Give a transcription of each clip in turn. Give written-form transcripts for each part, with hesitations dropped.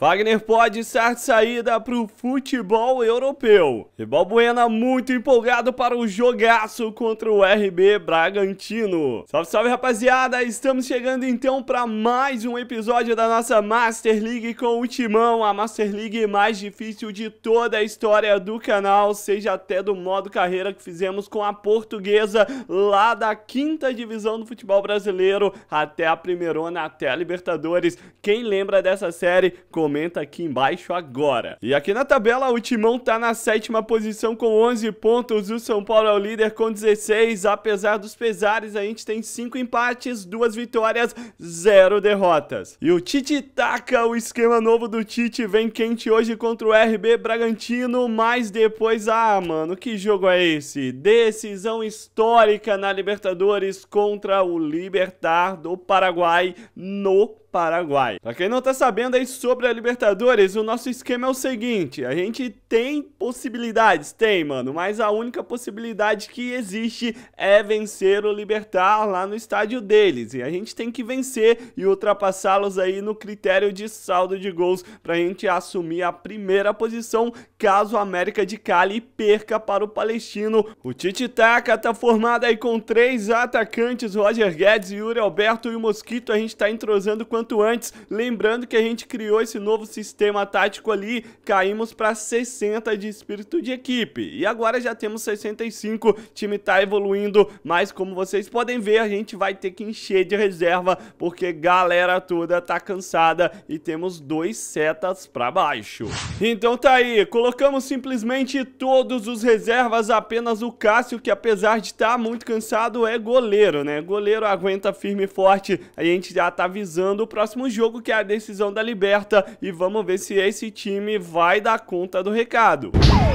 Fagner pode estar de saída para o futebol europeu. E Balbuena muito empolgado para o jogaço contra o RB Bragantino. Salve, salve, rapaziada! Estamos chegando então para mais um episódio da nossa Master League com o Timão, a Master League mais difícil de toda a história do canal, seja até do modo carreira que fizemos com a Portuguesa, lá da 5ª divisão do futebol brasileiro até a primeirona, até a Libertadores. Quem lembra dessa série, comenta aqui embaixo agora. E aqui na tabela o Timão tá na 7ª posição com 11 pontos, o São Paulo é o líder com 16, apesar dos pesares a gente tem 5 empates, 2 vitórias, 0 derrotas. E o Tite taca o esquema novo do Tite, vem quente hoje contra o RB Bragantino, mas depois, mano, que jogo é esse? Decisão histórica na Libertadores contra o Libertad do Paraguai no Paraguai. Pra quem não tá sabendo aí sobre a Libertadores, o nosso esquema é o seguinte: a gente tem possibilidades, mano, mas a única possibilidade que existe é vencer o Libertad lá no estádio deles, e a gente tem que vencer e ultrapassá-los aí no critério de saldo de gols pra gente assumir a primeira posição caso a América de Cali perca para o Palestino. O Tite Taka tá formado aí com 3 atacantes, Roger Guedes, Yuri Alberto e o Mosquito. A gente tá entrosando quanto antes, lembrando que a gente criou esse novo sistema tático ali, caímos para 60 de espírito de equipe, e agora já temos 65, o time tá evoluindo, mas como vocês podem ver, a gente vai ter que encher de reserva, porque galera toda tá cansada e temos 2 setas para baixo. Então tá aí, colocamos simplesmente todos os reservas, apenas o Cássio, que apesar de estar muito cansado, é goleiro, né? Goleiro aguenta firme e forte, a gente já tá visando o próximo jogo, que é a decisão da Liberta, e vamos ver se esse time vai dar conta do recado.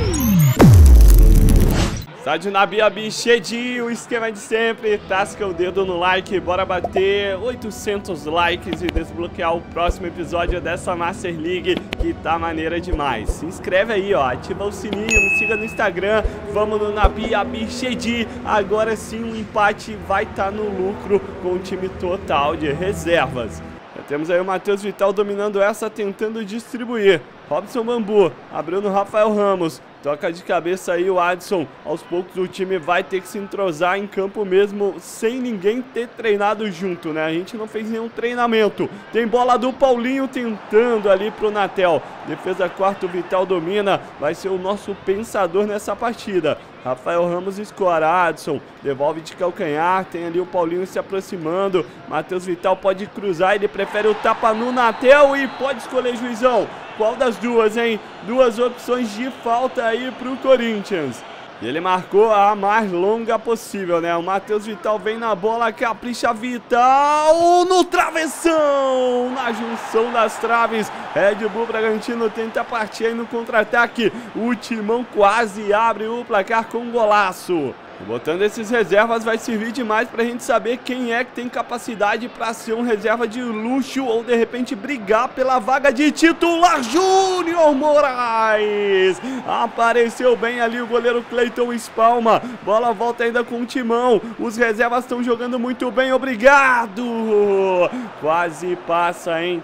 Estádio Nabi Abichedi, o esquema de sempre, tasca o dedo no like, bora bater 800 likes e desbloquear o próximo episódio dessa Master League, que tá maneira demais. Se inscreve aí, ó, ativa o sininho, me siga no Instagram, vamos no Nabi Abichedi. Agora sim o empate vai estar no lucro com o time total de reservas. Já temos aí o Matheus Vital dominando essa, tentando distribuir. Robson Bambu, abriu no Rafael Ramos, toca de cabeça aí o Adson. Aos poucos o time vai ter que se entrosar em campo mesmo, sem ninguém ter treinado junto, né? A gente não fez nenhum treinamento. Tem bola do Paulinho tentando ali pro Natel. Defesa quarta, o Vital domina, vai ser o nosso pensador nessa partida. Rafael Ramos escora, Adson devolve de calcanhar, tem ali o Paulinho se aproximando. Matheus Vital pode cruzar, ele prefere o tapa no Natel e pode escolher, juizão. Qual das duas, hein? 2 opções de falta aí pro Corinthians. E ele marcou a mais longa possível, né? O Matheus Vital vem na bola, capricha Vital no travessão, na junção das traves. Red Bull Bragantino tenta partir aí no contra-ataque. O Timão quase abre o placar com um golaço. E botando esses reservas vai servir demais pra gente saber quem é que tem capacidade pra ser um reserva de luxo ou de repente brigar pela vaga de titular. Júnior Moraes apareceu bem ali o goleiro Cleiton Espalma. Bola volta ainda com o Timão. Os reservas estão jogando muito bem, obrigado. Quase passa, hein?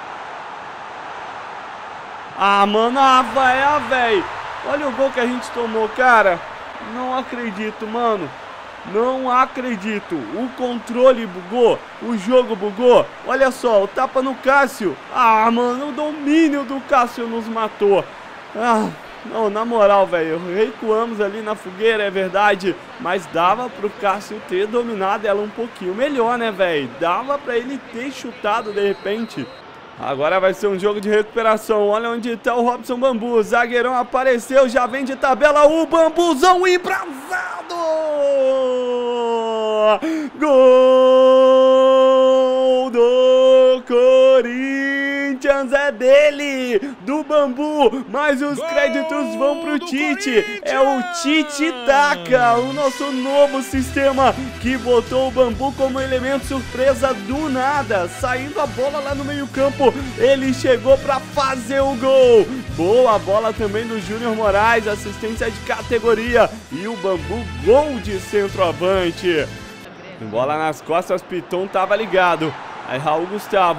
Mano, velho. Olha o gol que a gente tomou, cara. Não acredito, mano. Não acredito. O controle bugou. O jogo bugou. Olha só, o tapa no Cássio. Mano, o domínio do Cássio nos matou. Não, na moral, velho. Recuamos ali na fogueira, é verdade. Mas dava pro Cássio ter dominado ela um pouquinho melhor, né, velho? Dava pra ele ter chutado de repente. Agora vai ser um jogo de recuperação. Olha onde tá o Robson Bambu. O zagueirão apareceu, já vem de tabela o Bambuzão embrasado. Gol do Corinthians, é dele, do Bambu, mas os créditos vão pro Tite. É o Tite Taka, o nosso novo sistema que botou o Bambu como elemento surpresa do nada, saindo a bola lá no meio campo, ele chegou pra fazer o gol. Boa bola também do Júnior Moraes, assistência de categoria, e o Bambu gol de centroavante. Bola nas costas, Piton tava ligado. Aí Raul Gustavo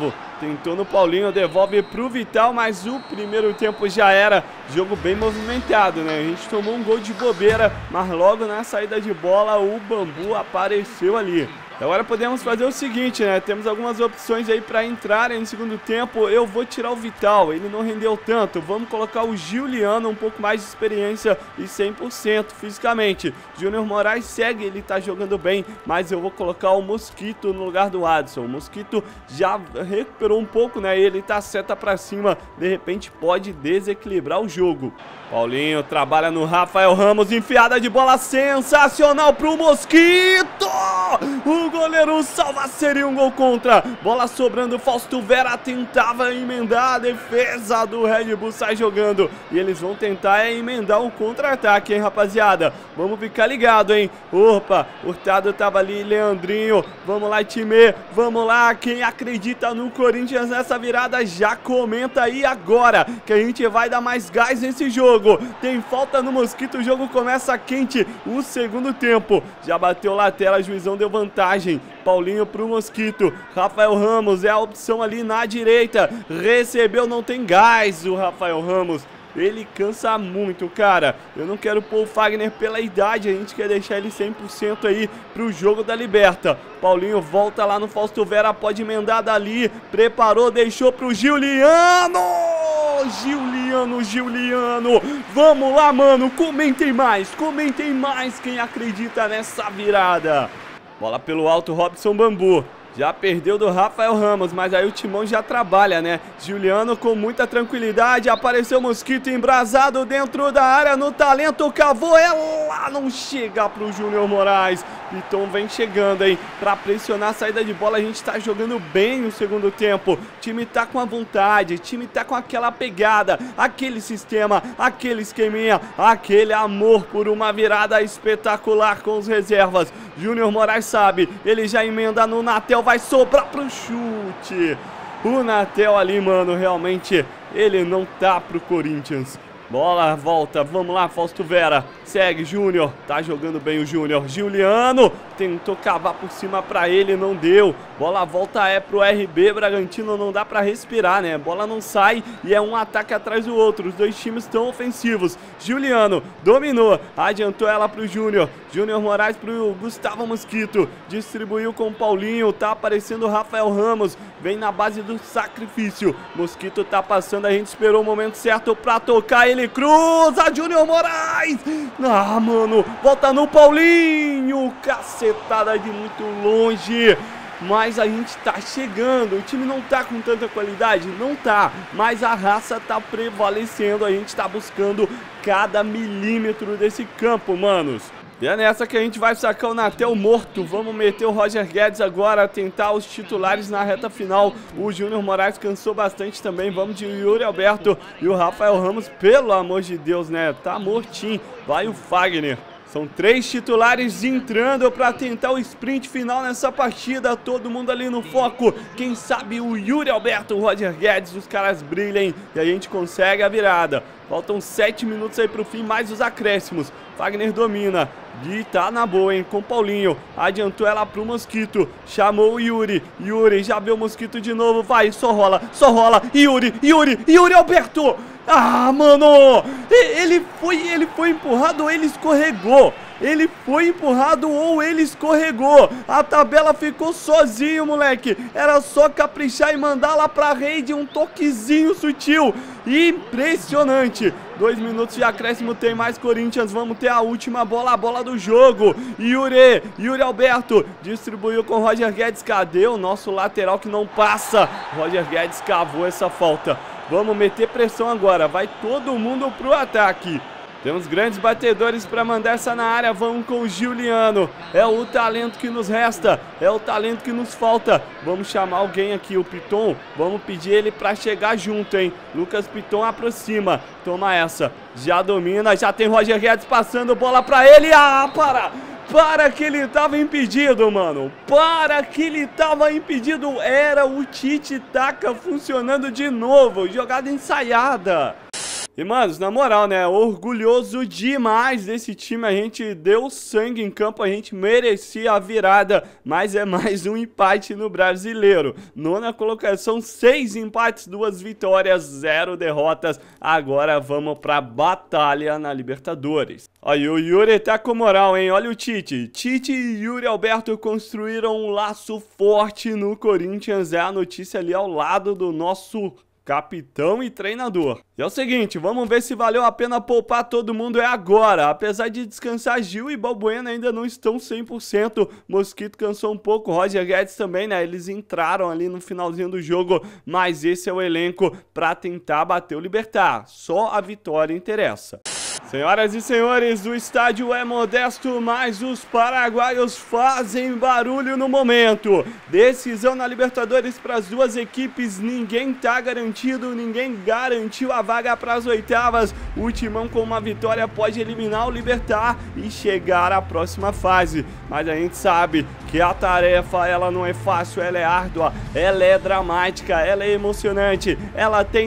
Tentou no Paulinho, devolve pro Vital, mas o primeiro tempo já era. Jogo bem movimentado, né? A gente tomou um gol de bobeira, mas logo na saída de bola o Bambu apareceu ali. Agora podemos fazer o seguinte, né? Temos algumas opções aí para entrarem no segundo tempo. Eu vou tirar o Vital, ele não rendeu tanto. Vamos colocar o Giuliano, um pouco mais de experiência e 100% fisicamente. Júnior Moraes segue, ele tá jogando bem, mas eu vou colocar o Mosquito no lugar do Adson. O Mosquito já recuperou um pouco, né? Ele tá seta para cima, de repente pode desequilibrar o jogo. Paulinho trabalha no Rafael Ramos, enfiada de bola sensacional pro Mosquito! O goleiro salva, seria um gol contra. Bola sobrando, Fausto Vera tentava emendar, a defesa do Red Bull sai jogando. E eles vão tentar emendar um contra-ataque, hein, rapaziada? Vamos ficar ligado, hein? Opa, Hurtado tava ali, Leandrinho. Vamos lá, time, vamos lá. Quem acredita no Corinthians nessa virada, já comenta aí agora, que a gente vai dar mais gás nesse jogo. Tem falta no Mosquito, o jogo começa quente. O segundo tempo, já bateu lateral, juizão deu vantagem. Paulinho pro Mosquito, Rafael Ramos é a opção ali na direita. Recebeu, não tem gás o Rafael Ramos. Ele cansa muito, cara. Eu não quero pôr o Fagner pela idade, a gente quer deixar ele 100% aí pro jogo da Liberta. Paulinho volta lá no Fausto Vera, pode emendar dali. Preparou, deixou pro Giuliano! Giuliano. Vamos lá, mano, comentem mais quem acredita nessa virada. Bola pelo alto, Robson Bambu. Já perdeu do Rafael Ramos, mas aí o Timão já trabalha, né? Giuliano com muita tranquilidade, apareceu o Mosquito embrasado dentro da área, no talento, cavou, ela não chega pro Júnior Moraes. Então vem chegando, hein? Pra pressionar a saída de bola, a gente tá jogando bem no segundo tempo. O time tá com a vontade, o time tá com aquela pegada, aquele sistema, aquele esqueminha, aquele amor por uma virada espetacular com os reservas. Júnior Moraes sabe, ele já emenda no Natel, vai sobrar pro chute. O Natel ali, mano, realmente ele não tá pro Corinthians. Bola, volta, vamos lá, Fausto Vera. Segue, Júnior, tá jogando bem o Júnior. Giuliano tentou cavar por cima pra ele, não deu. Bola volta pro RB Bragantino, não dá pra respirar, né? Bola não sai e é um ataque atrás do outro. Os dois times estão ofensivos. Giuliano dominou, adiantou ela pro Júnior. Júnior Moraes pro Gustavo Mosquito. Distribuiu com o Paulinho, tá aparecendo o Rafael Ramos. Vem na base do sacrifício. Mosquito tá passando, a gente esperou o momento certo pra tocar. Ele cruza, Júnior Moraes. Ah, mano, volta no Paulinho. Cacetada de muito longe. Mas a gente tá chegando, o time não tá com tanta qualidade, não tá, mas a raça tá prevalecendo, a gente tá buscando cada milímetro desse campo, manos. E é nessa que a gente vai sacar o Natel morto. Vamos meter o Roger Guedes agora, tentar os titulares na reta final. O Júnior Moraes cansou bastante também. Vamos de Yuri Alberto e o Rafael Ramos, pelo amor de Deus, né? Tá mortinho. Vai o Fagner. São 3 titulares entrando para tentar o sprint final nessa partida. Todo mundo ali no foco. Quem sabe o Yuri Alberto, o Roger Guedes, os caras brilhem e a gente consegue a virada. Faltam 7 minutos aí pro fim, mais os acréscimos. Fagner domina. E tá na boa, hein, com o Paulinho. Adiantou ela pro Mosquito. Chamou o Yuri. Yuri já viu o Mosquito de novo. Vai, só rola. Yuri Alberto. Ah, mano. Ele foi empurrado ou ele escorregou. Ele foi empurrado ou ele escorregou. A tabela ficou sozinho, moleque. Era só caprichar e mandar lá pra rede um toquezinho sutil. Impressionante. 2 minutos de acréscimo, tem mais Corinthians. Vamos ter a última bola, a bola do jogo. Yuri Alberto distribuiu com o Roger Guedes. Cadê o nosso lateral que não passa? Roger Guedes cavou essa falta. Vamos meter pressão agora. Vai todo mundo pro ataque. Temos grandes batedores para mandar essa na área. Vamos com o Giuliano. É o talento que nos resta. É o talento que nos falta. Vamos chamar alguém aqui, o Piton. Vamos pedir ele para chegar junto, hein? Lucas Piton aproxima. Toma essa. Já domina. Já tem Roger Guedes passando bola para ele. Ah, para que ele tava impedido, mano. Para que ele tava impedido. Era o Tiki-Taka funcionando de novo. Jogada ensaiada. E, manos, na moral, né, orgulhoso demais desse time, a gente deu sangue em campo, a gente merecia a virada, mas é mais um empate no Brasileiro. Nona colocação, 6 empates, 2 vitórias, 0 derrotas, agora vamos pra batalha na Libertadores. Olha, o Yuri tá com moral, hein, olha o Tite. Tite e Yuri Alberto construíram um laço forte no Corinthians, é a notícia ali ao lado do nosso capitão e treinador. E é o seguinte, vamos ver se valeu a pena poupar todo mundo agora. Apesar de descansar, Gil e Balbuena ainda não estão 100%. Mosquito cansou um pouco, Roger Guedes também, né? Eles entraram ali no finalzinho do jogo, mas esse é o elenco para tentar bater o Libertad. Só a vitória interessa. Senhoras e senhores, o estádio é modesto, mas os paraguaios fazem barulho no momento. Decisão na Libertadores para as duas equipes, ninguém tá garantido, ninguém garantiu a vaga para as oitavas. O Timão com uma vitória pode eliminar o Libertad e chegar à próxima fase. Mas a gente sabe que a tarefa, ela não é fácil, ela é árdua, ela é dramática, ela é emocionante. Ela tem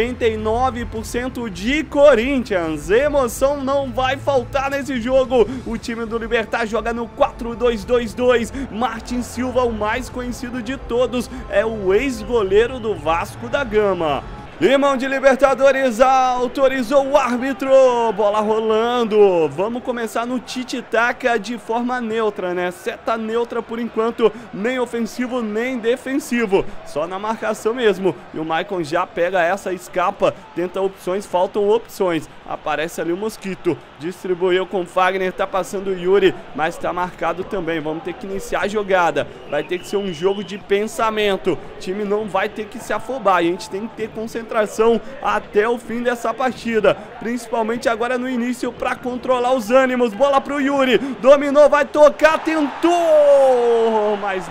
99% de Corinthians. Emoção não vai faltar nesse jogo. O time do Libertad joga no 4-2-2-2. Martin Silva, o mais conhecido de todos, é o ex-goleiro do Vasco da Gama. Limão de Libertadores autorizou o árbitro, bola rolando, vamos começar no tiki-taka de forma neutra, né, seta neutra por enquanto, nem ofensivo nem defensivo, só na marcação mesmo, e o Maicon já pega essa, escapa, tenta opções, faltam opções, aparece ali o Mosquito, distribuiu com o Fagner, tá passando o Yuri, mas tá marcado também, vamos ter que iniciar a jogada, vai ter que ser um jogo de pensamento, o time não vai ter que se afobar, a gente tem que ter concentração até o fim dessa partida, principalmente agora no início para controlar os ânimos. Bola pro Yuri, dominou, vai tocar, tentou, mas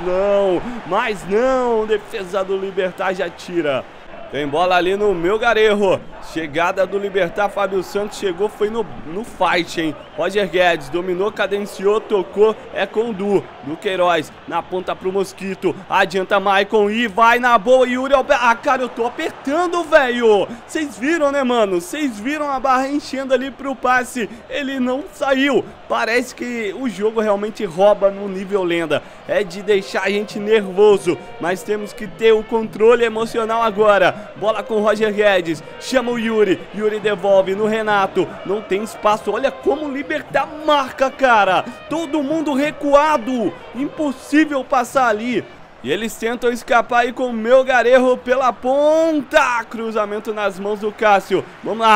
não, defesa do Libertad já tira. Tem bola ali no Melgarejo. Chegada do Libertad, Fábio Santos chegou, foi no fight, hein? Roger Guedes dominou, cadenciou, tocou, é com o Du Queiroz, na ponta pro Mosquito, adianta Maicon e vai na boa, Yuri Alberto. Ah, cara, eu tô apertando, velho. Vocês viram, né, mano? Vocês viram a barra enchendo ali pro passe, ele não saiu. Parece que o jogo realmente rouba no nível lenda, é de deixar a gente nervoso, mas temos que ter o controle emocional agora. Bola com o Roger Guedes, chama o Yuri, Yuri devolve no Renato, não tem espaço, olha como o Libertad marca, cara, todo mundo recuado, impossível passar ali. E eles tentam escapar aí com o Melgarejo pela ponta, cruzamento nas mãos do Cássio, vamos,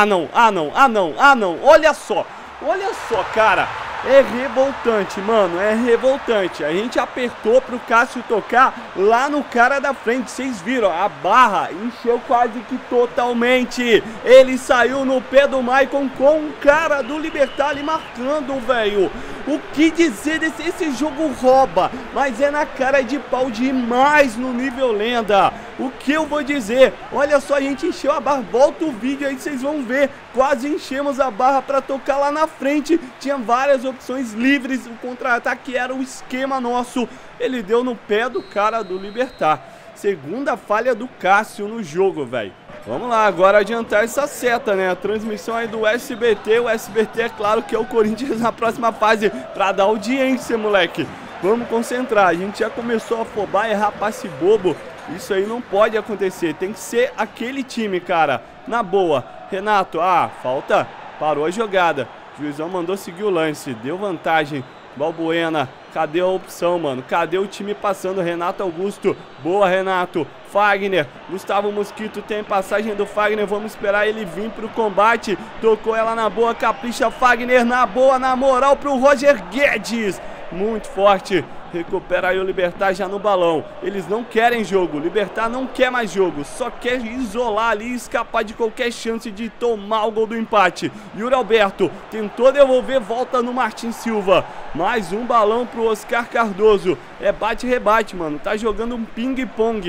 olha só, cara. É revoltante, mano, é revoltante. A gente apertou pro Cássio tocar lá no cara da frente. Vocês viram, a barra encheu quase que totalmente. Ele saiu no pé do Maicon com o cara do Libertad ali marcando, velho. O que dizer esse jogo rouba, mas é na cara de pau demais no nível lenda. O que eu vou dizer? Olha só, a gente encheu a barra. Volta o vídeo aí, vocês vão ver. Quase enchemos a barra para tocar lá na frente. Tinha várias opções livres. O contra-ataque era o esquema nosso. Ele deu no pé do cara do Libertad. Segunda falha do Cássio no jogo, velho. Vamos lá, agora adiantar essa seta, né? A transmissão aí do SBT. O SBT, é claro que é o Corinthians na próxima fase, pra dar audiência, moleque. Vamos concentrar. A gente já começou a afobar, errar passe bobo. Isso aí não pode acontecer. Tem que ser aquele time, cara. Na boa. Renato, falta. Parou a jogada. O juizão mandou seguir o lance. Deu vantagem. Balbuena. Cadê a opção, mano? Cadê o time passando? Renato Augusto. Boa, Renato. Fagner. Gustavo Mosquito tem passagem do Fagner. Vamos esperar ele vir pro combate. Tocou ela na boa. Capricha Fagner na boa, na moral pro Roger Guedes. Muito forte. Recupera aí o Libertad já no balão. Eles não querem jogo. O Libertad não quer mais jogo. Só quer isolar ali e escapar de qualquer chance de tomar o gol do empate. Yuri Alberto tentou devolver, volta no Martin Silva. Mais um balão pro Oscar Cardoso. É bate-rebate, mano. Tá jogando um ping-pong.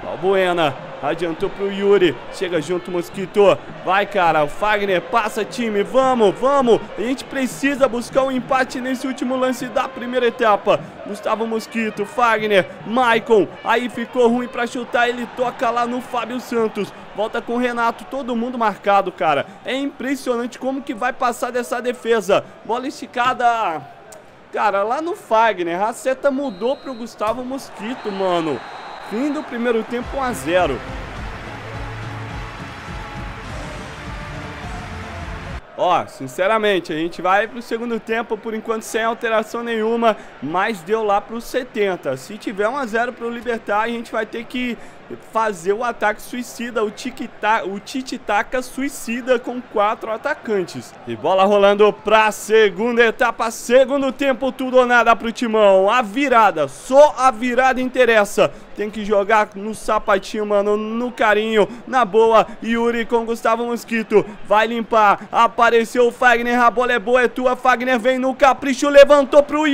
Balbuena adiantou pro Yuri. Chega junto, Mosquito. Vai, cara. O Fagner passa, time. Vamos, vamos. A gente precisa buscar um empate nesse último lance da primeira etapa. Gustavo Mosquito, Fagner, Maicon. Aí ficou ruim pra chutar. Ele toca lá no Fábio Santos. Volta com o Renato. Todo mundo marcado, cara. É impressionante como que vai passar dessa defesa. Bola esticada. Cara, lá no Fagner. A seta mudou pro Gustavo Mosquito, mano. Fim do primeiro tempo, 1-0. Ó, sinceramente, a gente vai pro segundo tempo, por enquanto sem alteração nenhuma, mas deu lá pros 70. Se tiver 1-0 pro Libertad, a gente vai ter que fazer o ataque suicida, o tiki-taka suicida com 4 atacantes. E bola rolando pra segunda etapa, segundo tempo, tudo ou nada pro Timão. A virada, só a virada interessa. Tem que jogar no sapatinho, mano, no carinho, na boa. Yuri com Gustavo Mosquito, vai limpar, apareceu o Fagner, a bola é boa, é tua, Fagner vem no capricho, levantou pro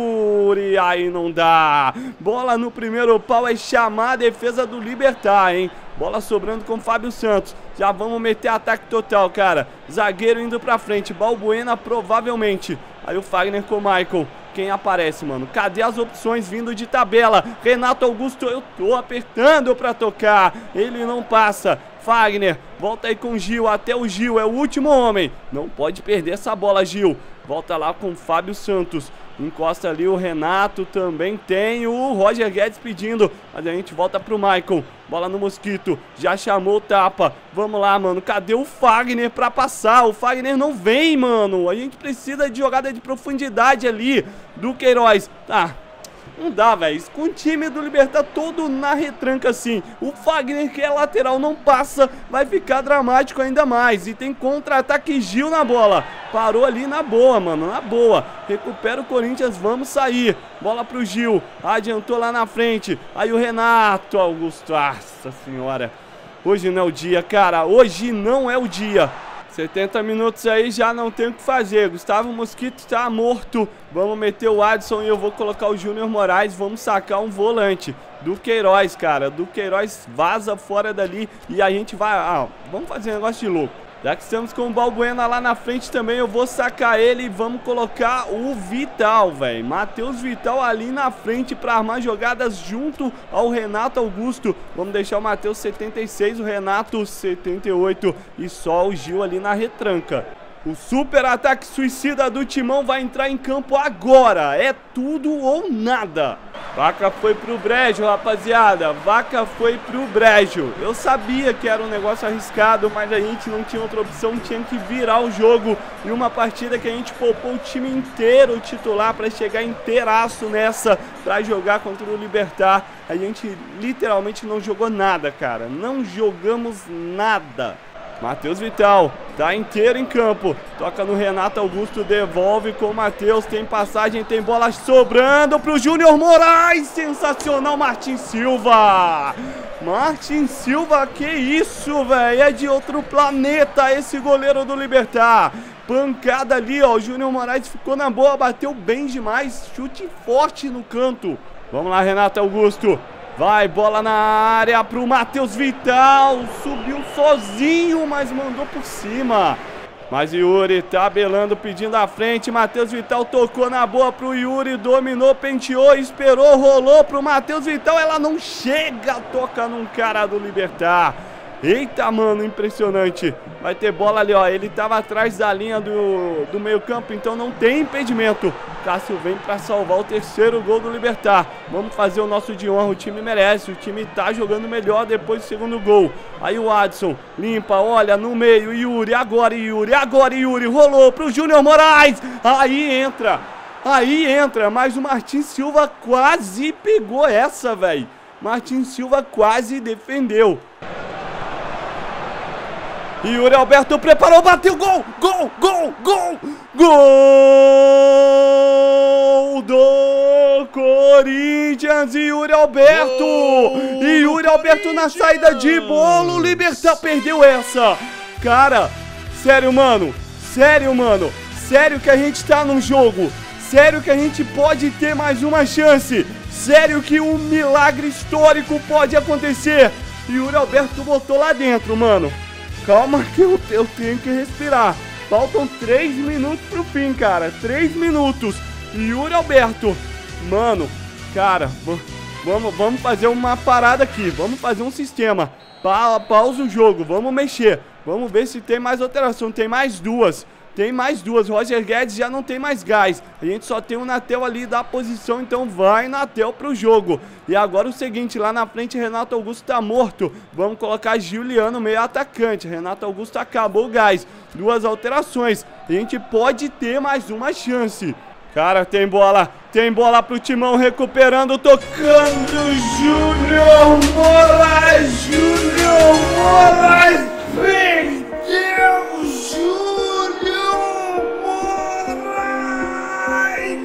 Yuri, aí não dá. Bola no primeiro pau, é chamar a defesa do Libertad, hein? Bola sobrando com o Fábio Santos. Já vamos meter ataque total, cara. Zagueiro indo pra frente, Balbuena provavelmente. Aí o Fagner com o Maicon. Quem aparece, mano? Cadê as opções vindo de tabela? Renato Augusto, eu tô apertando pra tocar. Ele não passa. Fagner, volta aí com o Gil. Até o Gil, é o último homem. Não pode perder essa bola, Gil. Volta lá com o Fábio Santos. Encosta ali o Renato, também tem o Roger Guedes pedindo. Mas a gente volta pro Maicon. Bola no Mosquito, já chamou o tapa. Vamos lá, mano, cadê o Fagner pra passar? O Fagner não vem, mano. A gente precisa de jogada de profundidade ali do Queiroz. Não dá, velho. Com o time do Libertad todo na retranca assim. O Fagner, que é lateral, não passa. Vai ficar dramático ainda mais. E tem contra-ataque, Gil na bola. Parou ali na boa, mano. Na boa. Recupera o Corinthians, vamos sair. Bola pro Gil. Adiantou lá na frente. Aí o Renato Augusto. Nossa senhora. Hoje não é o dia, cara. Hoje não é o dia. 70 minutos aí, já não tem o que fazer. Gustavo Mosquito tá morto. Vamos meter o Adson e eu vou colocar o Júnior Moraes. Vamos sacar um volante do Queiroz, cara. Do Queiroz vaza fora dali e a gente vai... vamos fazer um negócio de louco. Já que estamos com o Balbuena lá na frente também, eu vou sacar ele e vamos colocar o Vital, velho. Matheus Vital ali na frente para armar jogadas junto ao Renato Augusto. Vamos deixar o Matheus 76, o Renato 78 e só o Gil ali na retranca. O super ataque suicida do Timão vai entrar em campo agora. É tudo ou nada. Vaca foi pro brejo, rapaziada. Vaca foi pro brejo. Eu sabia que era um negócio arriscado, mas a gente não tinha outra opção. Tinha que virar o jogo. E uma partida que a gente poupou o time inteiro titular para chegar inteiraço nessa, para jogar contra o Libertad. A gente literalmente não jogou nada, cara. Não jogamos nada. Matheus Vital tá inteiro em campo. Toca no Renato Augusto, devolve com o Matheus. Tem passagem, tem bola sobrando pro Júnior Moraes. Sensacional, Martin Silva. Martin Silva, que isso, velho. É de outro planeta esse goleiro do Libertad. Pancada ali, ó. O Júnior Moraes ficou na boa, bateu bem demais. Chute forte no canto. Vamos lá, Renato Augusto. Vai, bola na área pro Matheus Vital. Subiu sozinho, mas mandou por cima. Mas Yuri tabelando, pedindo à frente. Matheus Vital tocou na boa pro Yuri. Dominou, penteou, esperou, rolou pro Matheus Vital. Ela não chega, toca num cara do Libertad. Eita, mano, impressionante. Vai ter bola ali, ó. Ele tava atrás da linha do meio campo, então não tem impedimento. Cássio vem pra salvar o terceiro gol do Libertad. Vamos fazer o nosso de honra, o time merece. O time tá jogando melhor depois do segundo gol. Aí o Adson limpa, olha, no meio, Yuri, agora Yuri. Rolou pro Júnior Moraes. Aí entra, mas o Martin Silva quase pegou essa, velho. Martin Silva quase defendeu. Yuri Alberto preparou, bateu, gol do Corinthians, Yuri Alberto. E Yuri Alberto na saída de bola, o Libertad perdeu essa. Cara, sério, mano, sério que a gente tá num jogo, sério que a gente pode ter mais uma chance. Sério que um milagre histórico pode acontecer. E o Yuri Alberto botou lá dentro, mano. Calma que eu tenho que respirar. Faltam 3 minutos pro fim, cara. 3 minutos. E Yuri Alberto. Mano, cara, vamos fazer uma parada aqui. Vamos fazer um sistema. Pausa o jogo, vamos mexer. Vamos ver se tem mais alteração. Tem mais duas. Tem mais duas. Roger Guedes já não tem mais gás. A gente só tem o Natel ali da posição. Então vai Natel pro jogo. E agora o seguinte, lá na frente Renato Augusto tá morto. Vamos colocar Giuliano meio atacante. Renato Augusto acabou o gás. 2 alterações. A gente pode ter mais uma chance. Cara, tem bola pro Timão recuperando, tocando Júnior Moraes. Júnior Moraes perdeu. Júnior Moraes,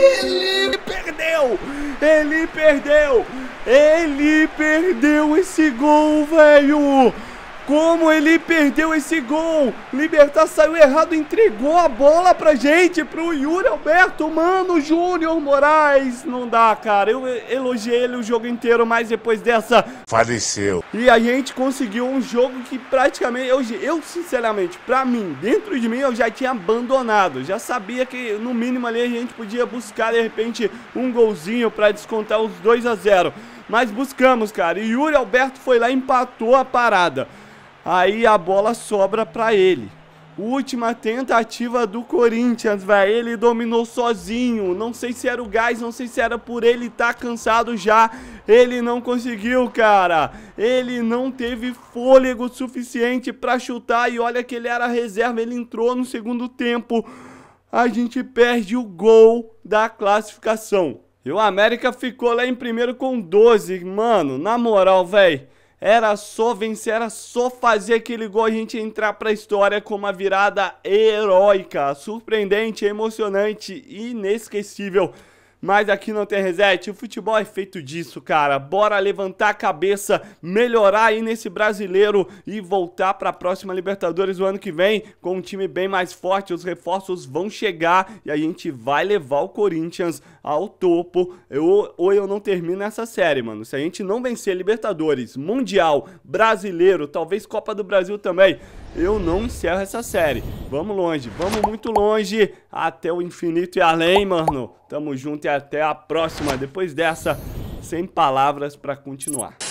ele perdeu esse gol, velho. Como ele perdeu esse gol? Libertad saiu errado, entregou a bola pra gente, pro Yuri Alberto, mano. Júnior Moraes, não dá, cara. Eu elogiei ele o jogo inteiro, mas depois dessa faleceu. E a gente conseguiu um jogo que praticamente, eu sinceramente, pra mim, dentro de mim, eu já tinha abandonado. Já sabia que no mínimo ali a gente podia buscar de repente um golzinho pra descontar os 2-0. Mas buscamos, cara. E Yuri Alberto foi lá e empatou a parada. Aí a bola sobra pra ele. Última tentativa do Corinthians, velho. Ele dominou sozinho. Não sei se era o gás, não sei se era por ele estar cansado já. Ele não conseguiu, cara. Ele não teve fôlego suficiente pra chutar. E olha que ele era reserva, ele entrou no segundo tempo. A gente perde o gol da classificação. E o América ficou lá em primeiro com 12. Mano, na moral, velho. Era só vencer, era só fazer aquele gol, a gente entrar pra história com uma virada heróica, surpreendente, emocionante, inesquecível. Mas aqui não tem reset, o futebol é feito disso, cara. Bora levantar a cabeça, melhorar aí nesse brasileiro e voltar pra próxima Libertadores do ano que vem com um time bem mais forte. Os reforços vão chegar e a gente vai levar o Corinthians ao topo. Ou eu não termino essa série, mano. Se a gente não vencer Libertadores, Mundial, Brasileiro, talvez Copa do Brasil também, eu não encerro essa série. Vamos longe, vamos muito longe, até o infinito e além, mano. Tamo junto e até a próxima. Depois dessa, sem palavras pra continuar.